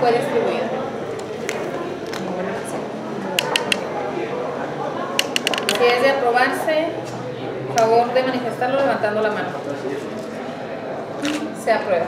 Fue distribuida. Si es de aprobarse, favor de manifestarlo levantando la mano. Se aprueba.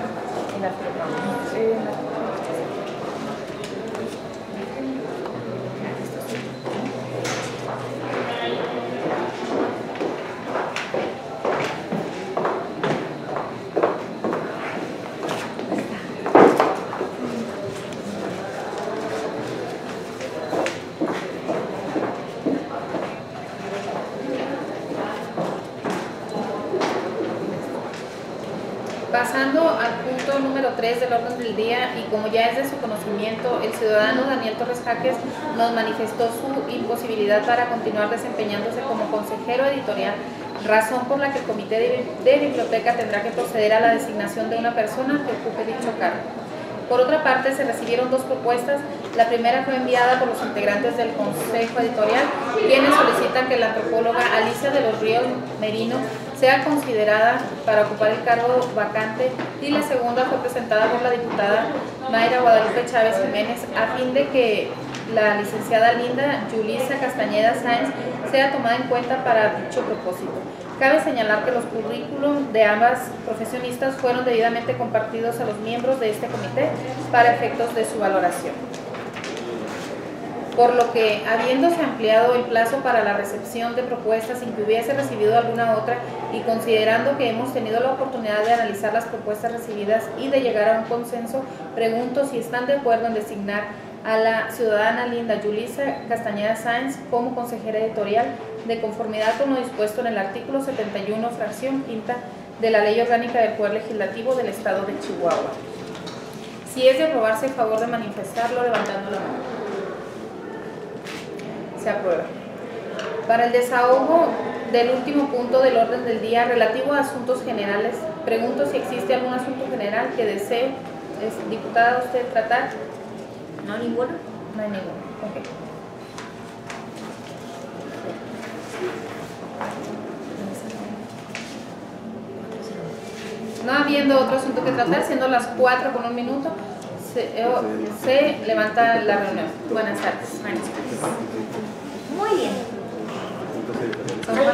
Pasando al punto número 3 del orden del día, y como ya es de su conocimiento, el ciudadano Daniel Torres Jaques nos manifestó su imposibilidad para continuar desempeñándose como consejero editorial, razón por la que el comité de biblioteca tendrá que proceder a la designación de una persona que ocupe dicho cargo. Por otra parte, se recibieron dos propuestas. La primera fue enviada por los integrantes del Consejo Editorial, quienes solicitan que la antropóloga Alicia de los Ríos Merino sea considerada para ocupar el cargo vacante, y la segunda fue presentada por la diputada Mayra Guadalupe Chávez Jiménez a fin de que la licenciada Linda Yulisa Castañeda Sáenz sea tomada en cuenta para dicho propósito. Cabe señalar que los currículum de ambas profesionistas fueron debidamente compartidos a los miembros de este comité para efectos de su valoración. Por lo que, habiéndose ampliado el plazo para la recepción de propuestas sin que hubiese recibido alguna otra, y considerando que hemos tenido la oportunidad de analizar las propuestas recibidas y de llegar a un consenso, pregunto si están de acuerdo en designar a la ciudadana Linda Yulisa Castañeda Sáenz como consejera editorial, de conformidad con lo dispuesto en el artículo 71, fracción quinta de la Ley Orgánica del Poder Legislativo del Estado de Chihuahua. Si es de aprobarse, favor de manifestarlo levantando la mano. Se aprueba. Para el desahogo del último punto del orden del día relativo a asuntos generales, pregunto si existe algún asunto general que desee, diputada, usted tratar. ¿No ninguno? No hay ninguno. Okay. No habiendo otro asunto que tratar, siendo las 4 con 1 minuto, se levanta la reunión. Buenas tardes. Muy bien.